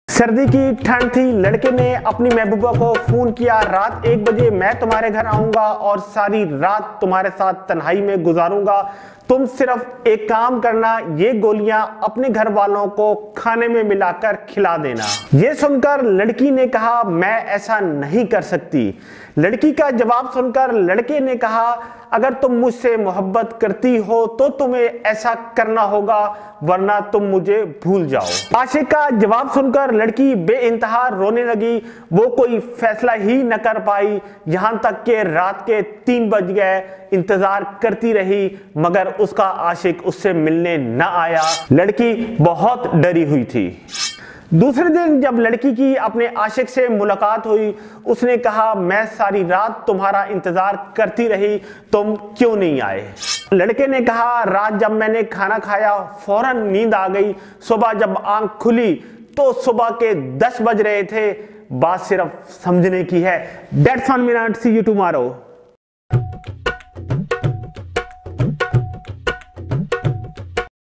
सर्दी की ठंड थी। लड़के ने अपनी महबूबा को फोन किया, रात 1 बजे मैं तुम्हारे घर आऊंगा और सारी रात तुम्हारे साथ तन्हाई में गुजारूंगा। तुम सिर्फ एक काम करना, ये गोलियां अपने घर वालों को खाने में मिलाकर खिला देना। ये सुनकर लड़की ने कहा, मैं ऐसा नहीं कर सकती। लड़की का जवाब सुनकर लड़के ने कहा, अगर तुम मुझसे मोहब्बत करती हो तो तुम्हें ऐसा करना होगा, वरना तुम मुझे भूल जाओ। आशिक का जवाब सुनकर लड़की बेइंतहा रोने लगी। वो कोई फैसला ही न कर पाई, यहां तक कि रात के 3 बज गए। इंतजार करती रही मगर उसका आशिक उससे मिलने न आया। लड़की बहुत डरी हुई थी। दूसरे दिन जब लड़की की अपने आशिक से मुलाकात हुई, उसने कहा, मैं सारी रात तुम्हारा इंतजार करती रही, तुम क्यों नहीं आए? लड़के ने कहा, रात जब मैंने खाना खाया फौरन नींद आ गई। सुबह जब आंख खुली तो सुबह के 10 बज रहे थे। बात सिर्फ समझने की है। That's 1 minute, see you tomorrow।